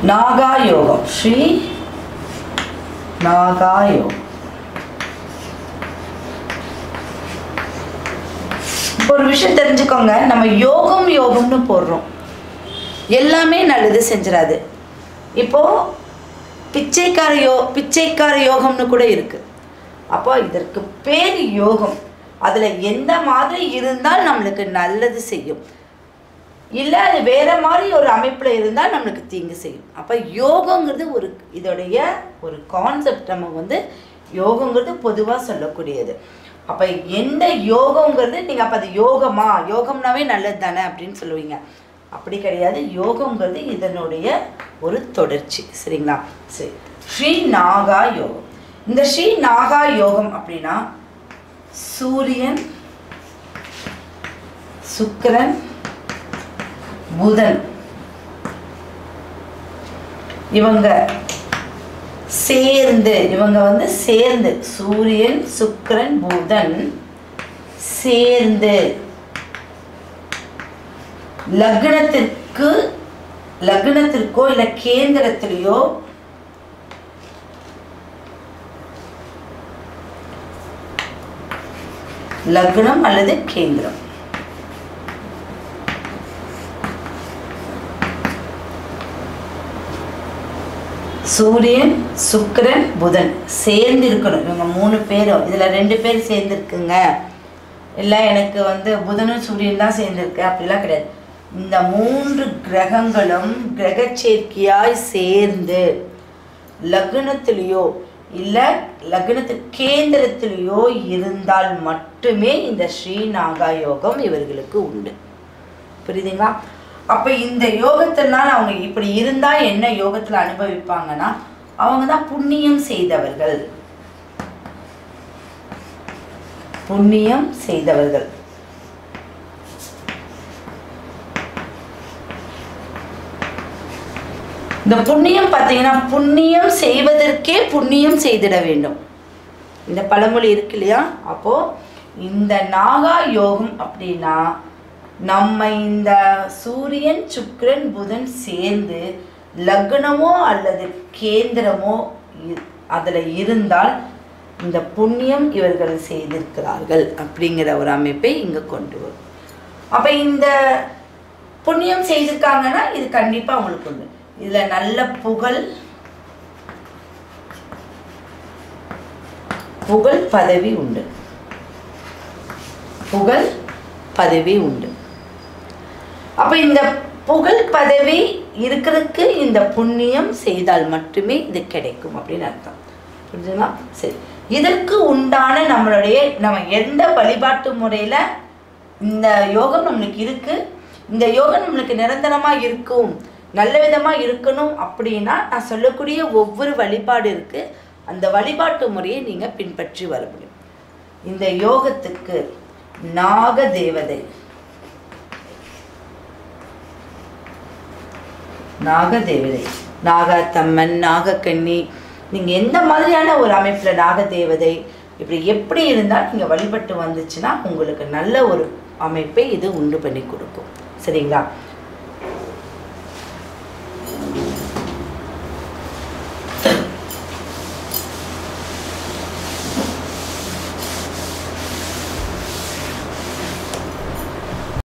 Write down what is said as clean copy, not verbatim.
நாகா யோகம், ஸ்ரீ நாகா யோகம். ஒரு விஷயம் தெரிஞ்சுக்கோங்க, நம்ம யோகம் யோகம்னு போடுறோம், எல்லாமே நல்லது செஞ்சிடாது. இப்போ பிச்சைக்கார யோகம்னு கூட இருக்கு. அப்போ இதற்கு பேர் யோகம். அதுல எந்த மாதிரி இருந்தால் நம்மளுக்கு நல்லது செய்யும், இல்லை அது வேற மாதிரி ஒரு அமைப்புல இருந்தால் நம்மளுக்கு தீங்கு செய்யும். அப்போ யோகங்கிறது இதோடைய ஒரு கான்செப்ட். நம்ம யோகங்கிறது பொதுவாக சொல்லக்கூடியது. அப்போ எந்த யோகங்கிறது நீங்கள் அப்போ அது யோகம்னாவே நல்லது தானே அப்படின்னு சொல்லுவீங்க. அப்படி கிடையாது. யோகங்கிறது இதனுடைய ஒரு தொடர்ச்சி. சரிங்களா? சரி, ஸ்ரீ நாகா யோகம். இந்த ஸ்ரீ நாகா யோகம் அப்படின்னா சூரியன், சுக்கிரன், புதன் இவங்க சேர்ந்து சூரியன், சுக்கிரன், புதன் சேர்ந்து லக்னத்திற்கோ இல்ல கேந்திரத்திலேயோ லக்னம் அல்லது கேந்திரம் சூரியன், சுக்கிரன், புதன் சேர்ந்து இருக்கணும். இவங்க 3 பேரும், இதுல 2 பேர் சேர்ந்து இருக்குங்க, இல்லை எனக்கு புதனும் சூரியன் தான் சேர்ந்துருக்கு அப்படிலாம் கிடையாது. இந்த 3 கிரகங்களும் கிரக சேர்க்கையாய் சேர்ந்து லக்னத்திலேயோ இல்லை லக்னத்து கேந்திரத்திலேயோ இருந்தால் மட்டுமே இந்த ஸ்ரீ நாகா யோகம் இவர்களுக்கு உண்டு. புரியுதுங்களா? அப்ப இந்த யோகத்தினால் அவங்க இப்படி இருந்தா என்ன யோகத்துல அனுபவிப்பாங்கன்னா, அவங்க தான் புண்ணியம் செய்தவர்கள். இந்த புண்ணியம் பார்த்தீங்கன்னா, புண்ணியம் செய்வதற்கே புண்ணியம் செய்திட வேண்டும். இந்த பழமொழி இருக்கு இல்லையா? அப்போ இந்த நாகா யோகம் அப்படின்னா நம்ம இந்த சூரியன், சுக்கிரன், புதன் சேர்ந்து லக்னமோ அல்லது கேந்திரமோ அதில் இருந்தால் இந்த புண்ணியம் இவர்கள் செய்திருக்கிறார்கள் அப்படிங்கிற ஒரு அமைப்பை இங்கே கொண்டு வரும். அப்போ இந்த புண்ணியம் செய்திருக்காங்கன்னா இது கண்டிப்பாக அவங்களுக்கு உண்டு. இதில் நல்ல புகழ் பதவி உண்டு. அப்ப இந்த புகழ் பதவி இருக்கிறதுக்கு இந்த புண்ணியம் செய்தால் மட்டுமே இது கிடைக்கும் அப்படின்னு அர்த்தம். புரிஞ்சுங்களா? சரி, இதற்கு உண்டான நம்ம எந்த வழிபாட்டு முறையில இந்த யோகம் நம்மளுக்கு இருக்கு, இந்த யோகம் நம்மளுக்கு நிரந்தரமா இருக்கும், நல்ல விதமா இருக்கணும் அப்படின்னா நான் சொல்லக்கூடிய ஒவ்வொரு வழிபாடு இருக்கு. அந்த வழிபாட்டு முறையை நீங்க பின்பற்றி வர முடியும். இந்த யோகத்துக்கு நாக தேவதை, நாகத்தம்மன், நாகக்கண்ணி, நீங்க எந்த மாதிரியான ஒரு அமைப்புல நாகதேவதை இப்படி எப்படி இருந்தால் நீங்க வழிபட்டு வந்துச்சுன்னா உங்களுக்கு நல்ல ஒரு அமைப்பை இது உண்டு பண்ணி கொடுக்கும். சரிங்களா?